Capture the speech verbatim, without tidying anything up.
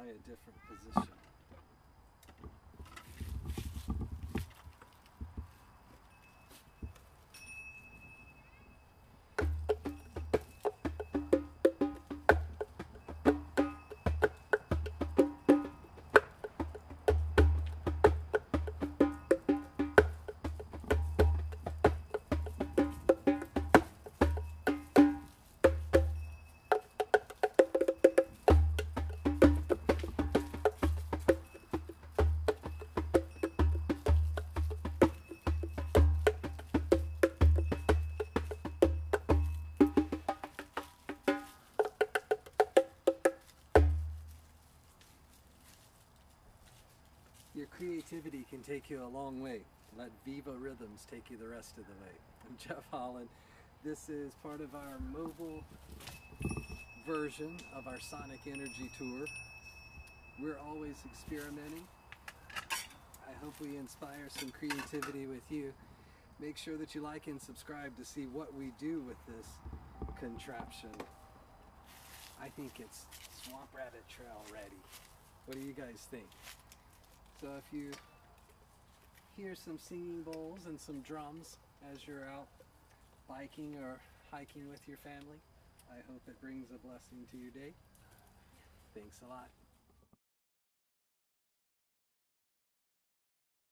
a different position. Your creativity can take you a long way. Let VivaRhythms take you the rest of the way. I'm Jeff Holland. This is part of our mobile version of our Sonic Energy Tour. We're always experimenting. I hope we inspire some creativity with you. Make sure that you like and subscribe to see what we do with this contraption. I think it's Swamp Rabbit Trail ready. What do you guys think? So if you hear some singing bowls and some drums as you're out biking or hiking with your family, I hope it brings a blessing to your day. Thanks a lot.